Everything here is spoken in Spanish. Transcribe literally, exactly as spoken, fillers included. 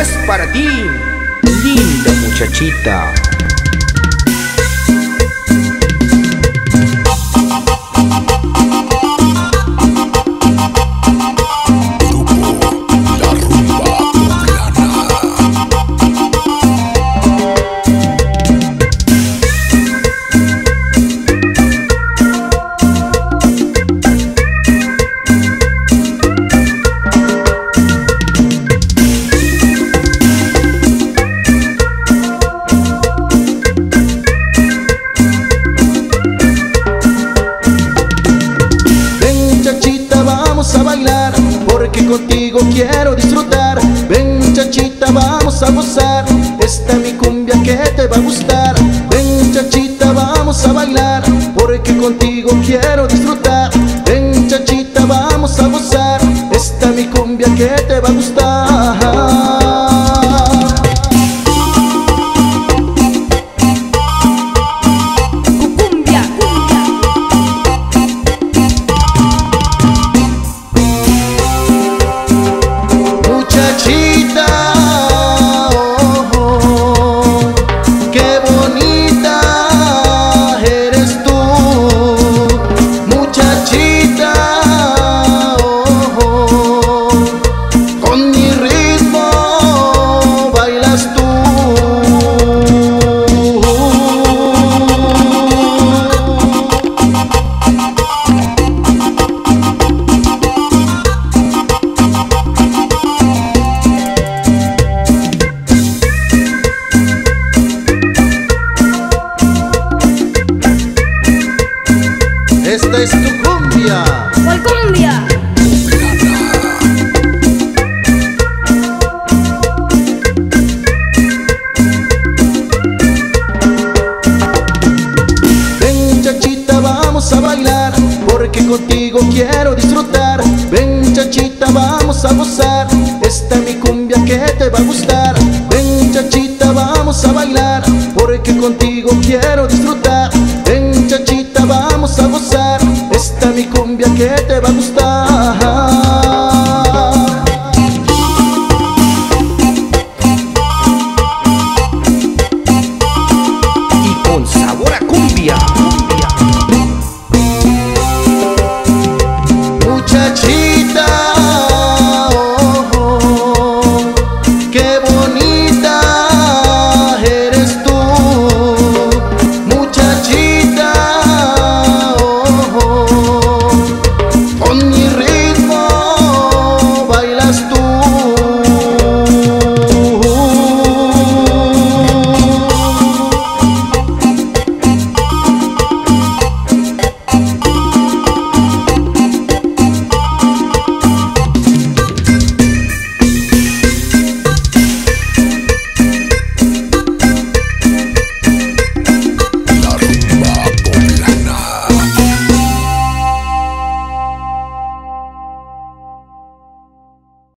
es para ti, linda muchachita. A bailar, porque contigo quiero disfrutar. Ven muchachita, vamos a gozar, esta mi cumbia que te va a gustar. Ven muchachita, vamos a bailar, porque contigo quiero disfrutar. Ven muchachita, vamos a gozar, esta mi cumbia que te va a gustar. Esta es tu cumbia. ¿Cuál cumbia? Ven muchachita, vamos a bailar, porque contigo quiero disfrutar. Ven muchachita, vamos a gozar, esta mi cumbia que te va a gustar. Ven muchachita, vamos a bailar, porque contigo quiero disfrutar. Ven muchachita, vamos a gozar, esta mi cumbia que te va a gustar.